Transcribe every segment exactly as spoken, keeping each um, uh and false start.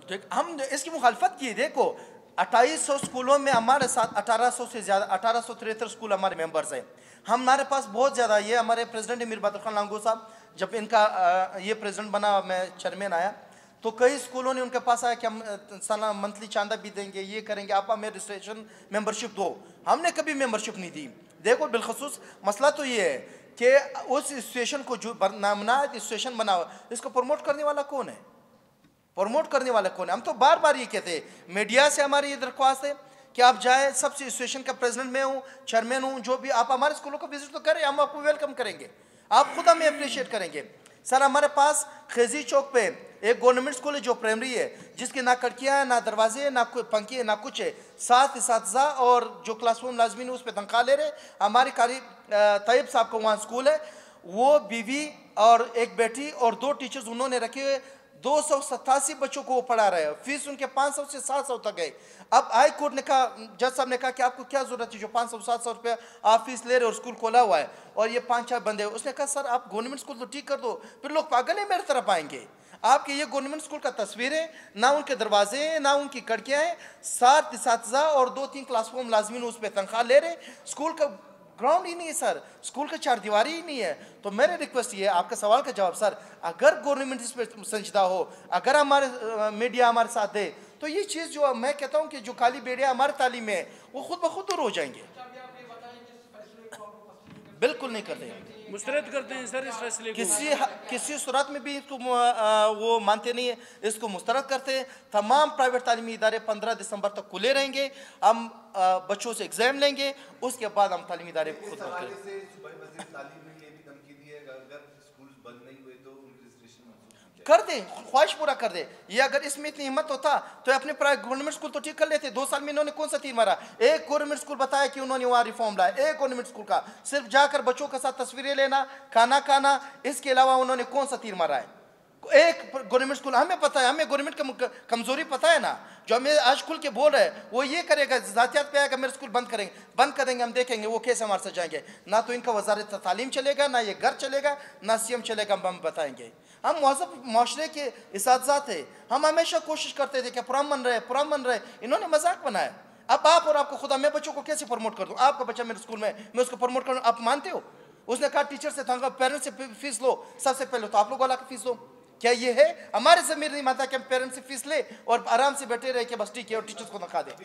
ठीक, हम इसकी मुखालफत की। देखो अट्ठाईस सौ स्कूलों में हमारे साथ अठारह सौ से ज़्यादा अठारह सौ तिहत्तर स्कूल हमारे मेंबर्स हैं। हम हमारे पास बहुत ज़्यादा, ये हमारे प्रेसिडेंट मीर बदर खान लांगू साहब, जब इनका ये प्रेसिडेंट बना, मैं चेयरमैन आया, तो कई स्कूलों ने उनके पास आया कि हम साला मंथली चांदा भी देंगे, ये करेंगे, आप हमें रजिस्ट्रेशन मेंबरशिप दो। हमने कभी मेंबरशिप नहीं दी। देखो बिलखसूस मसला तो ये है कि उस इंस्टीट्यूशन को जो नामनायत इंस्टीट्यूशन बना हुआ, इसको प्रमोट करने वाला कौन है? प्रमोट करने वाला कौन है? हम तो बार बार ये कहते हैं, मीडिया से हमारी ये दरख्वास्त है कि आप जाए, सबसे इंस्टीट्यूशन का प्रेसिडेंट मैं हूँ, चेयरमैन हूँ, जो भी, आप हमारे स्कूलों को विजिट तो करें, हम आपको वेलकम करेंगे, आप खुद हमें अप्रिशिएट करेंगे। सर हमारे पास खेजी चौक पे एक गवर्नमेंट स्कूल है जो प्राइमरी है, जिसकी ना खिड़कियाँ हैं, ना दरवाजे, ना पंखी है, ना कुछ है। सात इसातिज़ा और जो क्लासरूम लाजमीन उस पर तनख्वाह ले रहे। हमारी कारी तैयब साहब को वहाँ स्कूल है, वो बीवी और एक बेटी और दो टीचर्स उन्होंने रखे हुए, दो सौ सतासी बच्चों को वो पढ़ा रहे हैं। फीस उनके पाँच सौ से सात सौ तक गए। अब हाई कोर्ट ने कहा, जज साहब ने कहा कि आपको क्या जरूरत है जो पाँच सौ सात सौ रुपया आप फीस ले रहे हो और स्कूल खोला हुआ है और ये पाँच छः बंदे। उसने कहा सर आप गवर्नमेंट स्कूल तो ठीक कर दो, फिर लोग पागल है मेरी तरफ आएंगे। आपके ये गवर्नमेंट स्कूल का तस्वीर है, ना उनके दरवाजे हैं, ना उनकी खिड़कियाँ हैं, सात इसातिज़ा और दो तीन क्लासरूम लाजमीन उस पर तनख्वाह ले रहे। स्कूल का ग्राउंड ही नहीं है सर, स्कूल का चार दीवारी ही नहीं है। तो मेरे रिक्वेस्ट ये है, आपका सवाल का जवाब सर, अगर गवर्नमेंट इस पर संजीदा हो, अगर हमारे मीडिया हमारे साथ दे, तो ये चीज़ जो मैं कहता हूँ कि जो काली बेड़ियाँ हमारे तालीम में वो खुद ब खुद दूर हो जाएंगे। बिल्कुल नहीं करते, मुस्तरद करते हैं सर इस फैसले को। किसी किसी सूरत में भी इसको वो मानते नहीं है, इसको मुस्तरद करते हैं। तमाम प्राइवेट तालीमी इदारे पंद्रह दिसंबर तक खुले रहेंगे। हम बच्चों से एग्जाम लेंगे, उसके बाद हम तालीमी इदारे खुद कर दे, ख्वाहिश पूरा कर दे। ये अगर इसमें इतनी हिम्मत होता तो अपने गवर्नमेंट स्कूल तो ठीक कर लेते। दो साल में इन्होंने कौन सा तीर मारा? एक गवर्नमेंट स्कूल बताया कि उन्होंने वहाँ रिफॉर्म लाया, एक गवर्नमेंट स्कूल का, सिर्फ जाकर बच्चों के साथ तस्वीरें लेना, खाना खाना, इसके अलावा उन्होंने कौन सा तीर मारा है? एक गवर्नमेंट स्कूल, हमें पता है, हमें गवर्नमेंट का कमजोरी पता है ना। जो हमें आज खुल के बोल रहे हैं वो ये करेगा, जातियात पे आएगा, मेरे स्कूल बंद करेंगे, बंद करेंगे, हम देखेंगे वो कैसे हमारे साथ जाएंगे। ना तो इनका वजारत तालीम चलेगा, ना ये घर चलेगा, ना सीएम चलेगा, हम बताएंगे। हम महज़ब माशरे के इसातिज़ा थे, हम हमेशा कोशिश करते थे कि पुरअमन रहे, पुरअमन रहे। इन्होंने मजाक बनाया। अब आप और आपको खुदा, मैं बच्चों को कैसे प्रमोट कर दूँ? आपका बच्चा मेरे स्कूल में, मैं उसको प्रमोट करूँ, आप मानते हो? उसने कहा टीचर से तंगा, पेरेंट्स से फीस लो, सबसे पहले तो आप लोग वाला फीस दो। क्या ये है? हमारे ज़मीर नहीं मानता कि हम पेरेंट्स से फीस ले और आराम से बैठे रहे कि बस ठीक है और टीचर्स को दिखा दे।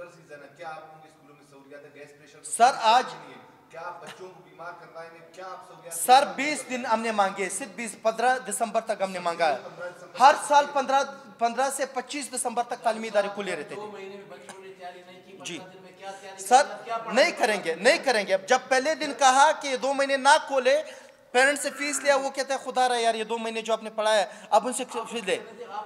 सर आज क्या बच्चों को बीमार करवाएंगे? क्या आप सब सर बीस दिन हमने मांगे, सिर्फ बीस पंद्रह दिसंबर तक हमने मांगा है। हर साल पंद्रह पंद्रह से पच्चीस दिसंबर तक तालीमी इदारे खुले रहते थे। जी सर नहीं करेंगे, नहीं करेंगे। अब जब पहले दिन कहा कि दो महीने ना खोले, पेरेंट्स से फीस लिया, वो कहता है खुदा रहा यार ये दो महीने जो आपने पढ़ा है अब उनसे फीस दे।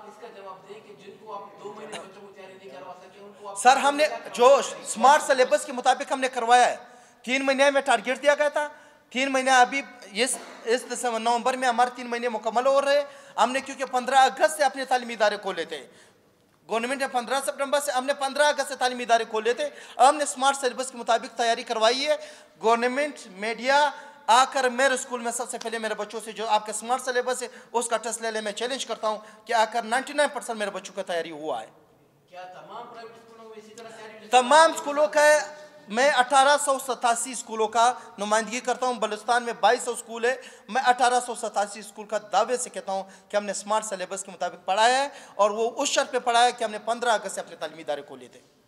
सर हमने जो स्मार्ट सिलेबस के मुताबिक हमने करवाया है, तीन महीने में टारगेट दिया गया था, तीन महीने अभी इस इस दिसंबर नवंबर में हमारे तीन महीने मुकम्मल हो रहे हैं। हमने क्योंकि पंद्रह अगस्त से अपने तालीमी इदारे खोले थे, गवर्नमेंट ने पंद्रह सितंबर से, हमने पंद्रह अगस्त से तालीमी इदारे खोले थे। हमने स्मार्ट सिलेबस के मुताबिक तैयारी करवाई है। गवर्नमेंट मीडिया आकर मेरे स्कूल में सबसे पहले मेरे बच्चों से जो आपका स्मार्ट सिलेबस है उसका टेस्ट ले ले। मैं चैलेंज करता हूं कि आकर निन्यानवे परसेंट मेरे बच्चों का तैयारी हुआ है। क्या तमाम प्राइवेट स्कूलों में इसी तरह तैयारी? तमाम स्कूलों का मैं अठारह सौ सतासी स्कूलों का नुमाइंदगी करता हूं। बलुचिस्तान में बाईस सौ स्कूल है। मैं अठारह सौ सतासी स्कूल का दावे से कहता हूं कि हमने स्मार्ट सिलेबस के मुताबिक पढ़ाया है और वो उस शर्त पे पढ़ाया है कि हमने पंद्रह अगस्त से अपने तालीमी इदारे खोले थे।